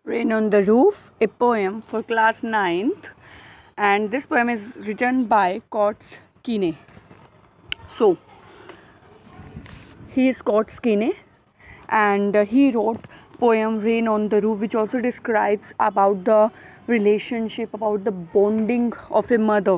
Rain on the Roof, a poem for class 9th, and this poem is written by Coates Keene. So, he is Coates Keene, and he wrote poem Rain on the Roof, which also describes about the relationship, about the bonding of a mother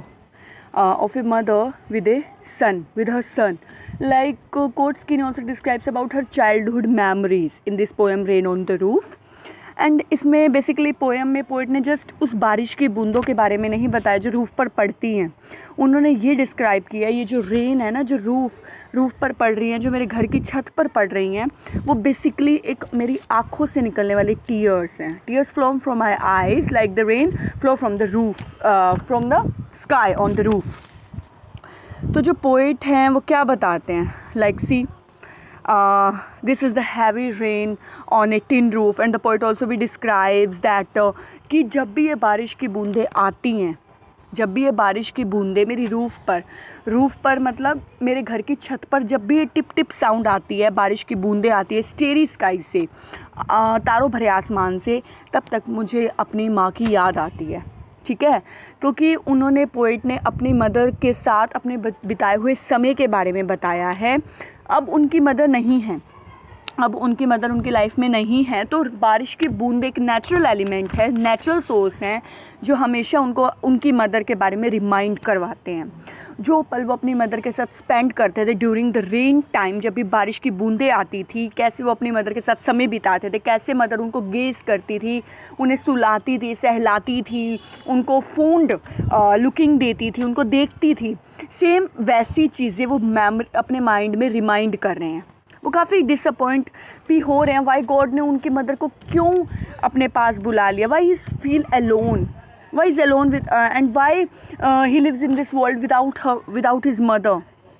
with a son, with her son. Like Coates Keene also describes about her childhood memories in this poem Rain on the Roof. And इसमें basically poem में poet ने just उस बारिश की बूंदों के बारे में नहीं बताया जो रूफ़ पर पड़ती हैं. उन्होंने ये डिस्क्राइब किया, ये जो रेन है ना, जो रूफ़ पर पड़ रही हैं, जो मेरे घर की छत पर पड़ रही हैं, वो बेसिकली एक मेरी आँखों से निकलने वाले टीयर्स हैं. Tears from my eyes like the rain flow from the roof, from the sky on the roof. तो जो पोइट हैं वो क्या बताते हैं, like see this is the heavy rain on a tin roof, and the poet also भी describes that कि जब भी ये बारिश की बूंदें आती हैं, जब भी ये बारिश की बूंदें मेरी रूफ़ पर मतलब मेरे घर की छत पर जब भी ये टिप टिप साउंड आती है, बारिश की बूंदें आती है स्टेरी स्काई से, तारों भरे आसमान से, तब तक मुझे अपनी माँ की याद आती है. ठीक है, क्योंकि उन्होंने पोइट ने अपनी मदर के साथ अपने बिताए हुए समय के बारे में बताया है. अब उनकी मदर नहीं है, अब उनकी मदर उनकी लाइफ में नहीं है, तो बारिश की बूंद एक नेचुरल एलिमेंट है, नेचुरल सोर्स हैं जो हमेशा उनको उनकी मदर के बारे में रिमाइंड करवाते हैं. जो पल वो अपनी मदर के साथ स्पेंड करते थे ड्यूरिंग द रेन टाइम, जब भी बारिश की बूंदें आती थी, कैसे वो अपनी मदर के साथ समय बिताते थे, कैसे मदर उनको गेज़ करती थी, उन्हें सुलाती थी, सहलाती थी, उनको फोन्ड लुकिंग देती थी, उनको देखती थी. सेम वैसी चीज़ें वो अपने माइंड में रिमाइंड कर रहे हैं. वो काफ़ी डिसअपॉइंट भी हो रहे हैं, वाई गॉड ने उनकी मदर को क्यों अपने पास बुला लिया, why he feel alone, why is alone with and why he lives in this world without his mother.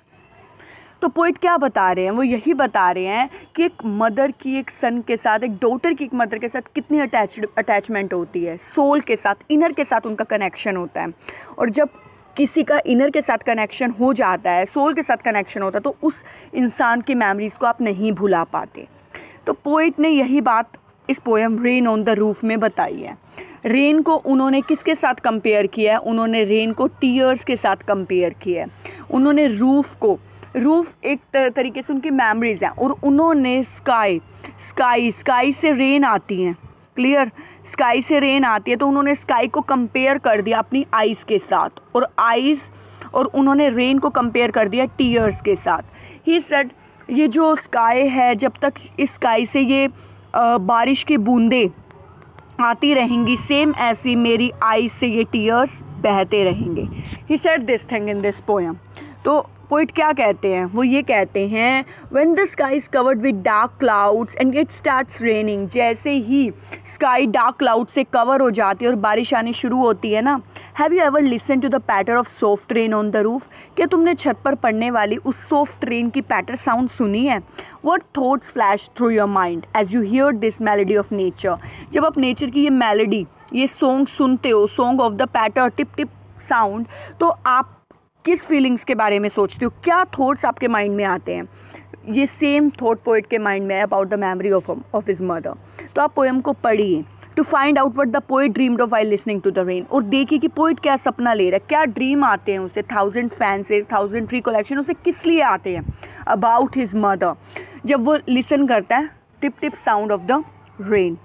तो पोइट क्या बता रहे हैं, वो यही बता रहे हैं कि एक मदर की एक सन के साथ, एक डॉटर की एक मदर के साथ कितनी अटैचमेंट होती है, सोल के साथ, इनर के साथ उनका कनेक्शन होता है. और जब किसी का इनर के साथ कनेक्शन हो जाता है, सोल के साथ कनेक्शन होता है, तो उस इंसान की मेमोरीज़ को आप नहीं भुला पाते. तो पोइट ने यही बात इस poem rain on the roof में बताई है. रेन को उन्होंने किसके साथ कंपेयर किया है, उन्होंने रेन को टीयर्स के साथ कंपेयर किया है. उन्होंने रूफ़ एक तरीके से उनकी मेमोरीज़ हैं, और उन्होंने स्काई से रेन आती हैं, क्लियर, स्काई से रेन आती है, तो उन्होंने स्काई को कंपेयर कर दिया अपनी आइज़ के साथ, और उन्होंने रेन को कंपेयर कर दिया टीयर्स के साथ. ही सेड ये जो स्काई है, जब तक इस स्काई से ये बारिश की बूंदें आती रहेंगी, सेम ऐसी मेरी आइज़ से ये टीयर्स बहते रहेंगे. He said this thing in this poem. तो पोइट क्या कहते हैं, वो ये कहते हैं, when the sky is covered with dark clouds and it starts raining, जैसे ही स्काई डार्क क्लाउड से कवर हो जाती है और बारिश आनी शुरू होती है ना. Have you ever listen to the patter of soft rain on the roof, क्या तुमने छत पर पड़ने वाली उस सॉफ्ट रेन की पैटर साउंड सुनी है. What thoughts flash through your mind as you hear this melody of nature, जब आप नेचर की ये मेलोडी, ये सॉन्ग सुनते हो, song of the patter, tip tip sound, तो आप किस फीलिंग्स के बारे में सोचते हो, क्या थॉट्स आपके माइंड में आते हैं. ये सेम थॉट पोइट के माइंड में है about the memory of his mother. तो आप पोएम को पढ़िए to find out what the poet dreamed of while listening to the rain, और देखिए कि पोइट क्या सपना ले रहा है, क्या ड्रीम आते हैं उसे, 1000 फैंसेज, 1000 रिकलेक्शन उसे किस लिए आते हैं अबाउट हिज मदर, जब वो लिसन करता है tip tip sound of the rain.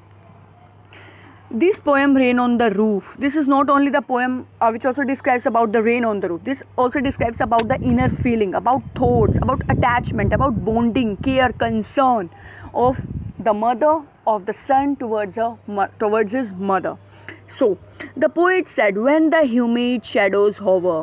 This poem Rain on the Roof, this is not only the poem which also describes about the rain on the roof, this also describes about the inner feeling, about thoughts, about attachment, about bonding, care, concern of the mother, of the son towards his mother. So the poet said, when the humid shadows hover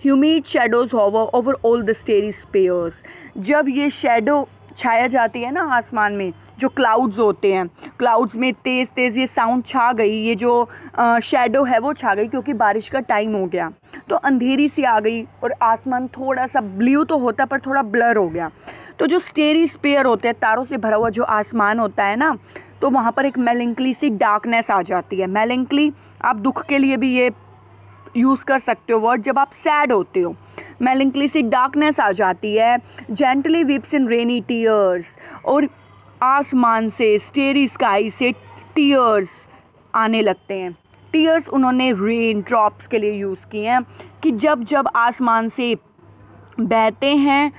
over all the starry spheres, जब ये shadow छाया जाती है ना आसमान में, जो clouds होते हैं, क्लाउड्स में तेज़ ये साउंड छा गई, ये जो शैडो है वो छा गई, क्योंकि बारिश का टाइम हो गया, तो अंधेरी सी आ गई और आसमान थोड़ा सा ब्लू तो होता है पर थोड़ा ब्लर हो गया. तो जो स्टेरी स्पेयर होते हैं, तारों से भरा हुआ जो आसमान होता है ना, तो वहाँ पर एक मेलंकली सी डार्कनेस आ जाती है. मेलंकली आप दुख के लिए भी ये यूज़ कर सकते हो वर्ड, जब आप सैड होते हो, मेलंकली सी डार्कनेस आ जाती है. Gently weeps in rainy tears, और आसमान से, स्टेरी स्काई से टीयर्स आने लगते हैं। टीयर्स उन्होंने रेन ड्रॉप्स के लिए यूज़ किए हैं कि जब जब आसमान से बहते हैं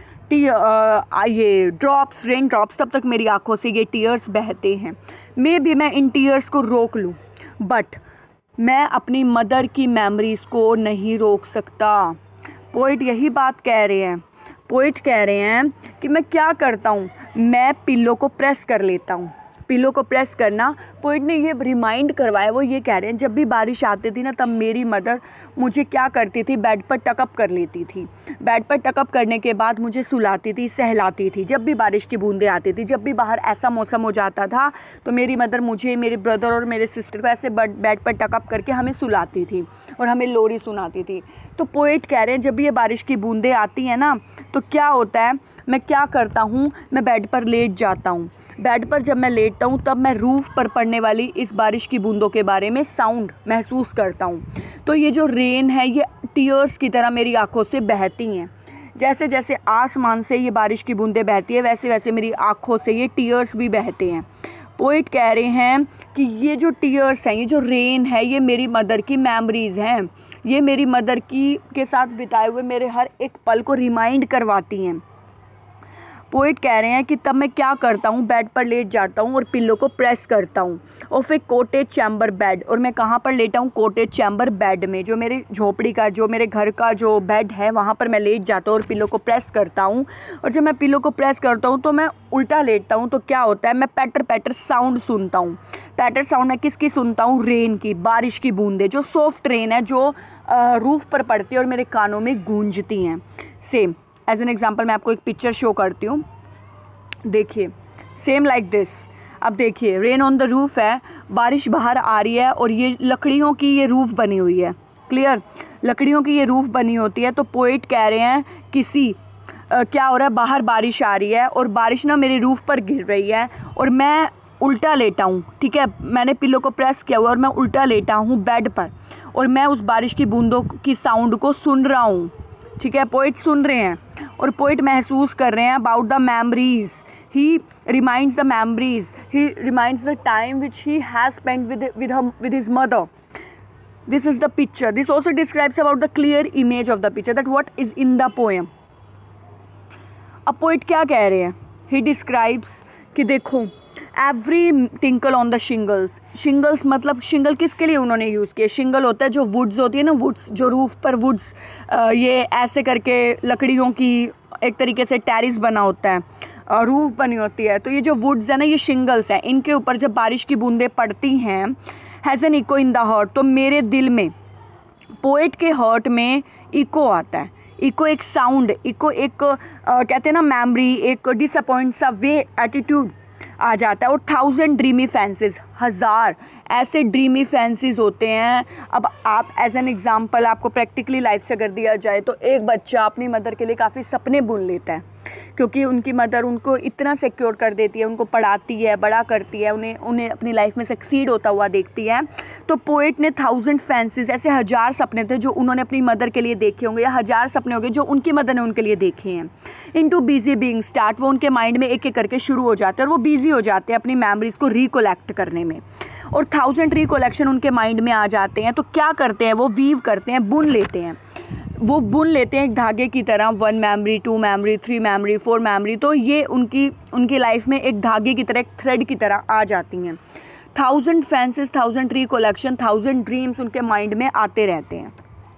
ये ड्रॉप्स, रेन ड्रॉप्स, तब तक मेरी आंखों से ये टीयर्स बहते हैं। मैं इन टीयर्स को रोक लूँ, बट मैं अपनी मदर की मेमोरीज़ को नहीं रोक सकता। पोइट यही बात कह रहे हैं। पोइट कह रहे हैं कि मैं क्या करता हूँ, मैं पिल्लो को प्रेस कर लेता हूँ। पिल्लो को प्रेस करना, पोइट ने ये रिमाइंड करवाया। वो ये कह रहे हैं जब भी बारिश आती थी ना, तब मेरी मदर मुझे क्या करती थी, बेड पर टकअप कर लेती थी। बेड पर टकअप करने के बाद मुझे सुलाती थी, सहलाती थी। जब भी बारिश की बूंदें आती थी, जब भी बाहर ऐसा मौसम हो जाता था, तो मेरी मदर मुझे, मेरे ब्रदर और मेरे सिस्टर को ऐसे बेड पर टकअप करके हमें सुलाती थी और हमें लोरी सुनाती थी। तो पोइट कह रहे हैं जब ये बारिश की बूंदें आती हैं ना, तो क्या होता है, मैं क्या करता हूँ, मैं बेड पर लेट जाता हूँ। बेड पर जब मैं लेटता हूँ, तब मैं रूफ़ पर पड़ने वाली इस बारिश की बूंदों के बारे में साउंड महसूस करता हूँ। तो ये जो रेन है, ये टीयर्स की तरह मेरी आँखों से बहती हैं। जैसे जैसे आसमान से ये बारिश की बूंदें बहती है, वैसे वैसे मेरी आँखों से ये टीयर्स भी बहते हैं। पोइट कह रहे हैं कि ये जो टीयर्स हैं, ये जो रेन है, ये मेरी मदर की मेमोरीज़ हैं। ये मेरी मदर के साथ बिताए हुए मेरे हर एक पल को रिमाइंड करवाती हैं। पोइट कह रहे हैं कि तब मैं क्या करता हूँ, बेड पर लेट जाता हूँ और पिल्लो को प्रेस करता हूँ। और फिर कॉटेज चैम्बर बेड, और मैं कहाँ पर लेटा हूँ, कॉटेज चैम्बर बेड में, जो मेरे झोपड़ी का, जो मेरे घर का जो बेड है, वहाँ पर मैं लेट जाता हूँ और पिल्लो को प्रेस करता हूँ। और जब मैं पिल्लो को प्रेस करता हूँ तो मैं उल्टा लेटता हूँ, तो क्या होता है, मैं पैटर पैटर साउंड सुनता हूँ। पैटर साउंड मैं किसकी सुनता हूँ, रेन की, बारिश की बूंदें, जो सॉफ्ट रेन है, जो रूफ़ पर पड़ती है और मेरे कानों में गूंजती हैं। सेम एज एन एग्जाम्पल मैं आपको एक पिक्चर शो करती हूँ, देखिए, सेम लाइक दिस। अब देखिए, रेन ऑन द रूफ़ है, बारिश बाहर आ रही है और ये लकड़ियों की ये रूफ़ बनी हुई है। क्लियर, लकड़ियों की ये रूफ़ बनी होती है। तो पोइट कह रहे हैं क्या हो रहा है, बाहर बारिश आ रही है और बारिश ना मेरी रूफ़ पर गिर रही है और मैं उल्टा लेटा हूँ। ठीक है, मैंने पिल्लो को प्रेस किया हुआ और मैं उल्टा लेटा हूँ बेड पर, और मैं उस बारिश की बूंदों की साउंड को सुन रहा हूँ। ठीक है, पोइट सुन रहे हैं और पोइट महसूस कर रहे हैं about the memories. He reminds the memories. He reminds the time which he has spent with his mother. This is the picture. This also describes about the clear image of the picture, that what is in the poem. अब poet क्या कह रहे हैं? He describes कि देखो, every tinkle on the shingles. Shingles मतलब शिंगल किसके लिए उन्होंने यूज़ किया? शिंगल होता है जो वुड्स होती है ना, वुड्स, जो रूफ़ पर वुड्स, ये ऐसे करके लकड़ियों की एक तरीके से टेरिस बना होता है, रूफ़ बनी होती है। तो ये जो वुड्स है ना, ये शिंगल्स हैं, इनके ऊपर जब बारिश की बूंदें पड़ती हैं, has an echo in the heart, तो मेरे दिल में, पोइट के हार्ट में इको आता है। इको एक साउंड, इको एक कहते हैं ना मेमोरी, एक डिसअपॉइंट सा वे एटीट्यूड आ जाता है। और 1000 ड्रीमी फैंसीज, 1000 ऐसे ड्रीमी फैंसीज होते हैं। अब आप एज एन एग्जांपल, आपको प्रैक्टिकली लाइफ से अगर दिया जाए, तो एक बच्चा अपनी मदर के लिए काफ़ी सपने बुन लेता है, क्योंकि उनकी मदर उनको इतना सिक्योर कर देती है, उनको पढ़ाती है, बड़ा करती है, उन्हें अपनी लाइफ में सक्सीड होता हुआ देखती है। तो पोइट ने 1000 फैंसीज, ऐसे 1000 सपने थे जो उन्होंने अपनी मदर के लिए देखे होंगे, या 1000 सपने होंगे जो उनकी मदर ने उनके लिए देखे हैं। इनटू बिजी बीइंग स्टार्ट, वो उनके माइंड में एक एक करके शुरू हो जाते हैं और वो बिजी हो जाते हैं अपनी मेमोरीज़ को रिकोलेक्ट करने में। और 1000 रिकोलेक्शन उनके माइंड में आ जाते हैं, तो क्या करते हैं, वो वीव करते हैं, बुन लेते हैं। वो बुन लेते हैं एक धागे की तरह, 1 मेमोरी, 2 मेमोरी, 3 मेमोरी, 4 मेमोरी। तो ये उनकी लाइफ में एक धागे की तरह, एक थ्रेड की तरह आ जाती हैं। 1000 फैंसीज, 1000 रिकोलेक्शन, 1000 ड्रीम्स उनके माइंड में आते रहते हैं।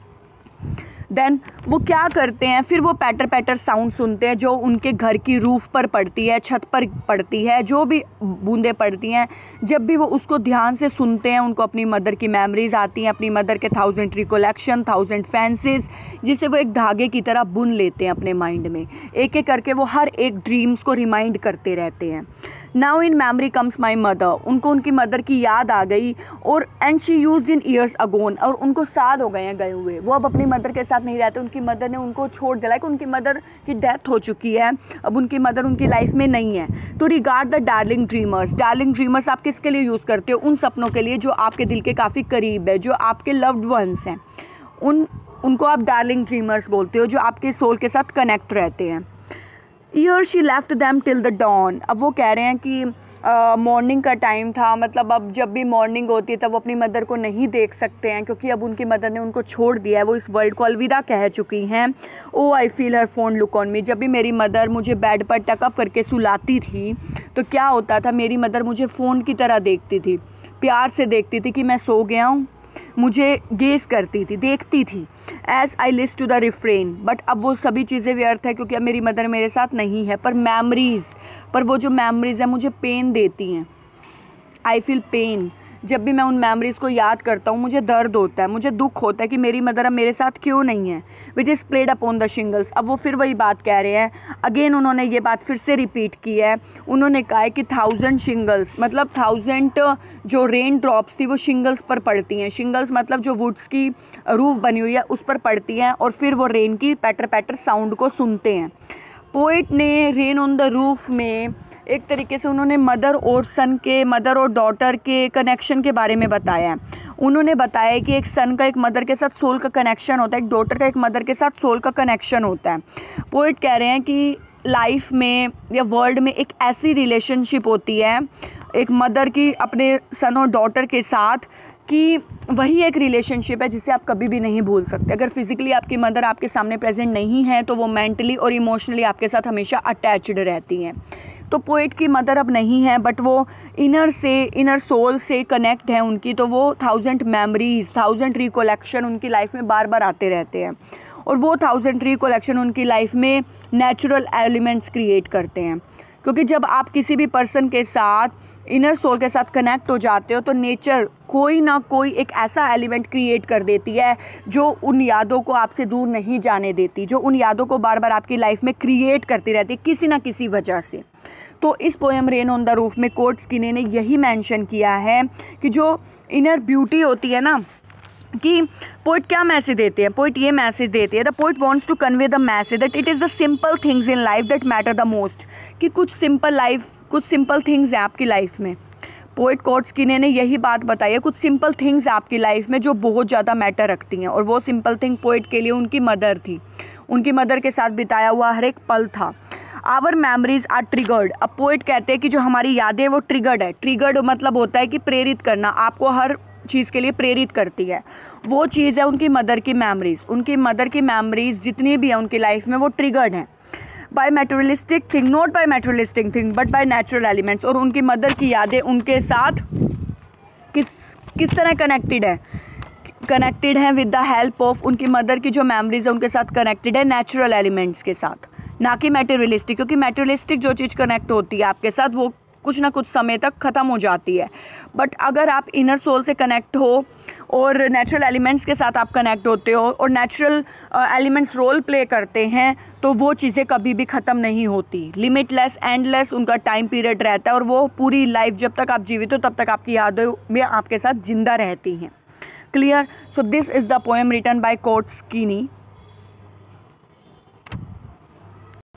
देन वो क्या करते हैं, फिर वो पैटर पैटर साउंड सुनते हैं जो उनके घर की रूफ़ पर पड़ती है, छत पर पड़ती है, जो भी बूंदें पड़ती हैं। जब भी वो उसको ध्यान से सुनते हैं, उनको अपनी मदर की मेमोरीज़ आती हैं, अपनी मदर के 1000 रिकोलेक्शन, 1000 फैंसीज, जिसे वो एक धागे की तरह बुन लेते हैं अपने माइंड में। एक एक करके वो हर एक ड्रीम्स को रिमाइंड करते रहते हैं। Now in memory comes my mother, उनको उनकी मदर की याद आ गई, और and she used in years agone, और उनको साल हो गए हैं गए हुए, वो अब अपनी मदर के साथ नहीं रहते, उनकी मदर ने उनको छोड़ दिया, कि उनकी मदर की डेथ हो चुकी है, अब उनकी मदर उनकी लाइफ में नहीं है। तो regard the darling dreamers, darling dreamers आप किसके लिए यूज़ करते हो? उन सपनों के लिए जो आपके दिल के काफ़ी करीब है, जो आपके लव्ड वंस हैं, उनको आप डार्लिंग ड्रीमर्स बोलते हो, जो आपके सोल के साथ कनेक्ट रहते हैं। Year she left them till the dawn, अब वो कह रहे हैं कि मॉर्निंग का टाइम था, मतलब अब जब भी मॉर्निंग होती है तब वो अपनी मदर को नहीं देख सकते हैं क्योंकि अब उनकी मदर ने उनको छोड़ दिया है, वो इस वर्ल्ड को अलविदा कह चुकी हैं। Oh I feel her fond look on me. जब भी मेरी मदर मुझे बेड पर टकअप करके सुलाती थी तो क्या होता था, मेरी मदर मुझे फ़ोन की तरह देखती थी, प्यार से देखती थी कि मैं सो गया हूँ, मुझे गेस करती थी, देखती थी as I list to the refrain. But अब वो सभी चीज़ें व्यर्थ है क्योंकि अब मेरी मदर मेरे साथ नहीं है। पर वो जो मेमोरीज़ है मुझे पेन देती हैं। I feel pain. जब भी मैं उन मेमोरीज़ को याद करता हूँ मुझे दर्द होता है, मुझे दुख होता है कि मेरी मदर अब मेरे साथ क्यों नहीं है। Which is played upon the shingles. अब वो फिर वही बात कह रहे हैं, अगेन उन्होंने ये बात फिर से रिपीट की है। उन्होंने कहा है कि 1000 शिंगल्स, मतलब 1000 जो रेन ड्रॉप्स थी वो शिंगल्स पर पड़ती हैं। शिंगल्स मतलब जो वुड्स की रूफ बनी हुई है उस पर पड़ती हैं और फिर वो रेन की पैटर पैटर साउंड को सुनते हैं। पोइट ने रेन ऑन द रूफ में एक तरीके से उन्होंने मदर और सन के, मदर और डॉटर के कनेक्शन के बारे में बताया है। उन्होंने बताया कि एक सन का एक मदर के साथ सोल का कनेक्शन होता है, एक डॉटर का एक मदर के साथ सोल का कनेक्शन होता है। पोइट कह रहे हैं कि लाइफ में या वर्ल्ड में एक ऐसी रिलेशनशिप होती है एक मदर की अपने सन और डॉटर के साथ कि वही एक रिलेशनशिप है जिसे आप कभी भी नहीं भूल सकते। अगर फिज़िकली आपकी मदर आपके सामने प्रेजेंट नहीं है तो वो मेंटली और इमोशनली आपके साथ हमेशा अटैच्ड रहती हैं। तो पोइट की मदर अब नहीं है बट वो इनर सोल से कनेक्ट है उनकी, तो वो 1000 मेमोरीज, 1000 रिकोलेक्शन उनकी लाइफ में बार बार आते रहते हैं और वो 1000 रिकोलेक्शन उनकी लाइफ में नेचुरल एलिमेंट्स क्रिएट करते हैं। क्योंकि जब आप किसी भी पर्सन के साथ इनर सोल के साथ कनेक्ट हो जाते हो तो नेचर कोई ना कोई एक ऐसा एलिमेंट क्रिएट कर देती है जो उन यादों को आपसे दूर नहीं जाने देती, जो उन यादों को बार बार आपकी लाइफ में क्रिएट करती रहती है किसी ना किसी वजह से। तो इस poem rain on the roof में कोर्ट स्किनी ने यही मेंशन किया है कि जो इनर ब्यूटी होती है ना, कि पोइट क्या मैसेज देते हैं, पोइट ये मैसेज देते हैं, the poet wants to convey the message that it is the simple things in life that matter the most. कि कुछ सिंपल थिंग्स हैं आपकी लाइफ में। पोइट कोर्ट स्किनी ने यही बात बताई है, कुछ सिंपल थिंग्स आपकी लाइफ में जो बहुत ज़्यादा मैटर रखती हैं। और वो सिंपल थिंग पोइट के लिए उनकी मदर थी, उनकी मदर के साथ बिताया हुआ हर एक पल था। Our memories are triggered. अब पोइट कहते हैं कि जो हमारी यादें वो ट्रिगर्ड है। ट्रिगर्ड मतलब होता है कि प्रेरित करना, आपको हर चीज़ के लिए प्रेरित करती है। वो चीज़ है उनकी मदर की मेमोरीज़। उनकी मदर की मेमोरीज़ जितनी भी है उनकी लाइफ में वो ट्रिगर्ड हैं by materialistic thing, not by materialistic thing but by natural elements. और उनकी मदर की यादें उनके साथ किस तरह कनेक्टेड हैं विद द हेल्प ऑफ, उनकी मदर की जो मेमोरीज है उनके साथ कनेक्टेड है नेचुरल एलिमेंट्स के साथ, ना कि मैटेरियलिस्टिक। क्योंकि मैटेरियलिस्टिक जो चीज़ कनेक्ट होती है आपके साथ वो कुछ ना कुछ समय तक ख़त्म हो जाती है। बट अगर आप इनर सोल से कनेक्ट हो और नेचुरल एलिमेंट्स के साथ आप कनेक्ट होते हो और नेचुरल एलिमेंट्स रोल प्ले करते हैं तो वो चीज़ें कभी भी ख़त्म नहीं होती। लिमिटलेस, एंडलेस उनका टाइम पीरियड रहता है और वो पूरी लाइफ जब तक आप जीवित हो तब तक आपकी यादों में आपके साथ जिंदा रहती हैं। Clear? So this is the poem written by कोर्ट स्किनी।